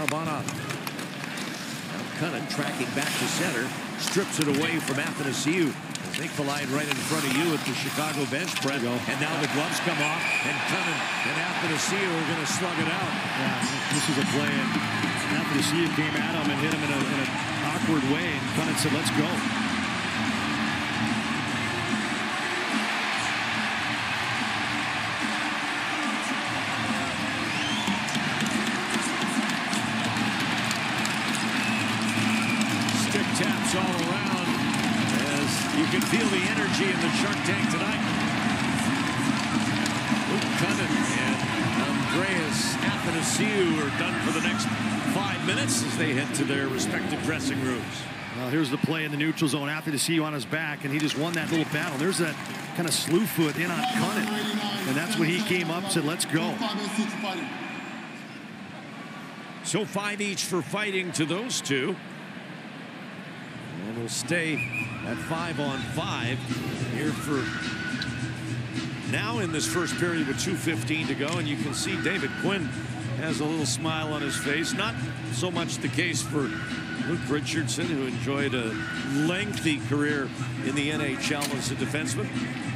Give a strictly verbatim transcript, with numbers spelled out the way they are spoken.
Caravana. Now Kunin tracking back to center. Strips it away from Anthanasiou. They collide right in front of you at the Chicago bench press. And now the gloves come off, and Kunin and Anthanasiou are going to slug it out. Yeah, this is a play, and Anthanasiou came at him and hit him in an in a awkward way, and Kunin said, let's go. Stick taps all around. You can feel the energy in the Shark Tank tonight. Kunin and Andreas Anthanasiou are done for the next five minutes as they head to their respective dressing rooms. Well, here's the play in the neutral zone. Anthanasiou on his back, and he just won that little battle. There's that kind of slew foot in on Kunin, and that's when he came up and said, let's go. So five each for fighting to those two. And we'll stay at five on five here for now in this first period with two fifteen to go. And you can see David Quinn has a little smile on his face. Not so much the case for Luke Richardson, who enjoyed a lengthy career in the N H L as a defenseman.